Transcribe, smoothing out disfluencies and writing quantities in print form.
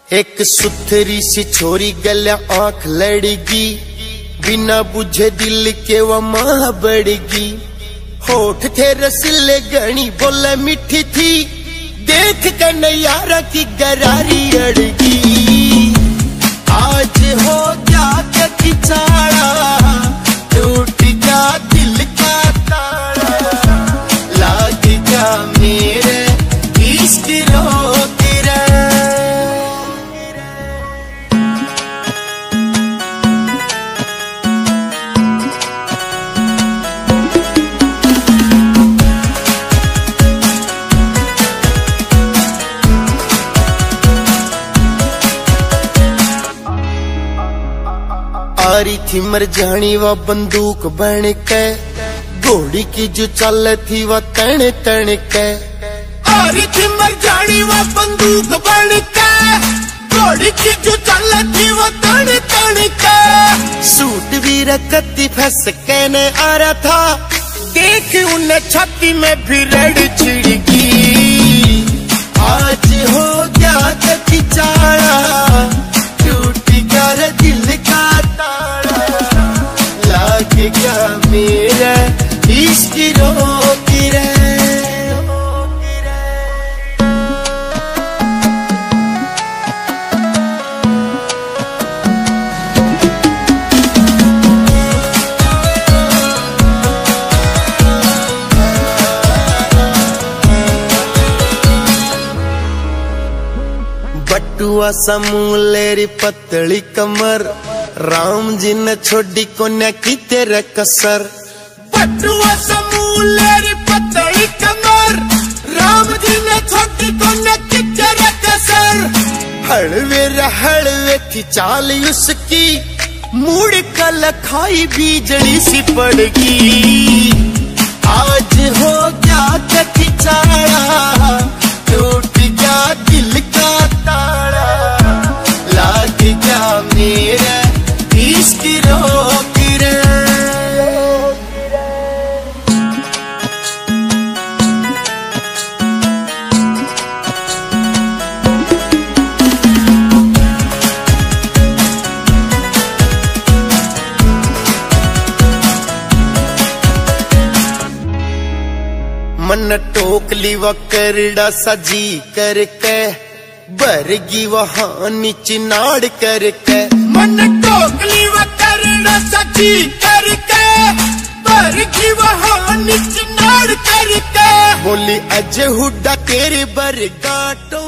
एक सुथरी सी छोरी गल्या आंख लड़गी, बिना बुझे दिल के वो मां बढ़गी। होठ थे रसीले गणी बोले मीठी थी, देख कर नैयारा की गरारी अड़गी। आज हो क्या खिचाड़ा, टूट गया दिल का ताड़ा, लाग गया मेरे इश्क रोक रे। आ रही थी मरजानी वा बंदूक बन के, घोड़ी की जो चल थी वह तण तण के। आ रही थी मरजानी वा बंदूक बन के, घोड़ी की जो चल थी वह तण तण के। सूट भी रखती फंस के ने आ रहा था, देख उन्हें छाती में भी रड़ छिड़की। आज हो गया खिचाड़ा, टूट गया दिल का ताड़ा, लाग गया मेरा इश्क रोक रे। बटुआ समूलेरी पतली कमर, राम जी ने छोड़ी कोन्या की तेरे कसर। बटुआ समूलेरी पतली कमर, राम जी ने छोड़ी कोन्या की तेरे कसर। हड़वे थी चाल उसकी, मुड़ कल खाई बिजली सी पड़गी। आज हो गया खिचाड़ा, टूट गया दिल का ताड़ा, लाग गया मेरा इश्क रोक रे। मन टोकली व करड़ा सजी करके, बरगी वहां नीचे नाड़ करके। मन टोकली व करड़ा सजी करके, बरगी वहां नीचे नाड़ करके। बोली अज हुड्डा तेरे बरगाटो